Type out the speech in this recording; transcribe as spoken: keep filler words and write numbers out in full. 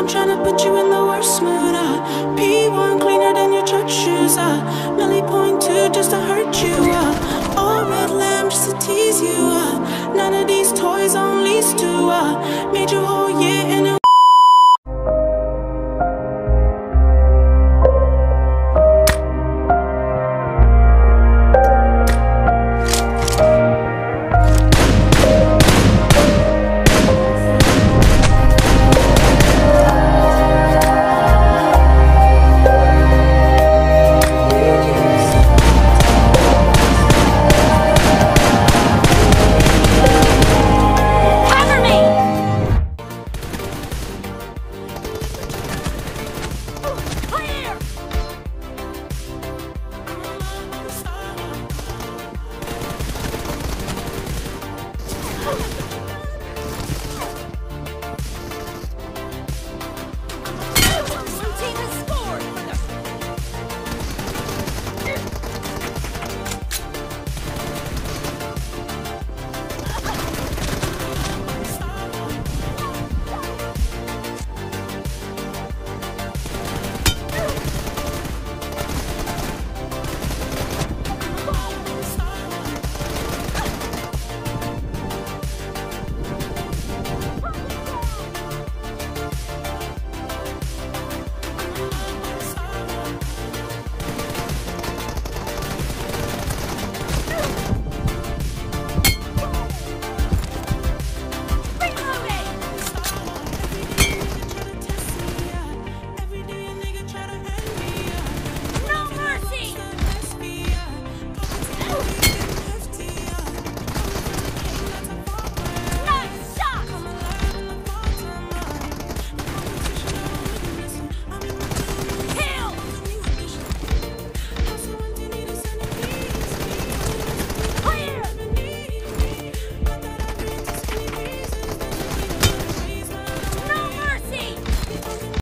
I'm tryna put you in the worst mood, uh P one cleaner than your church shoes, uh Millie point two just to hurt you, uh all red lamb just to tease you, uh none of these toys on lease to, uh made your whole year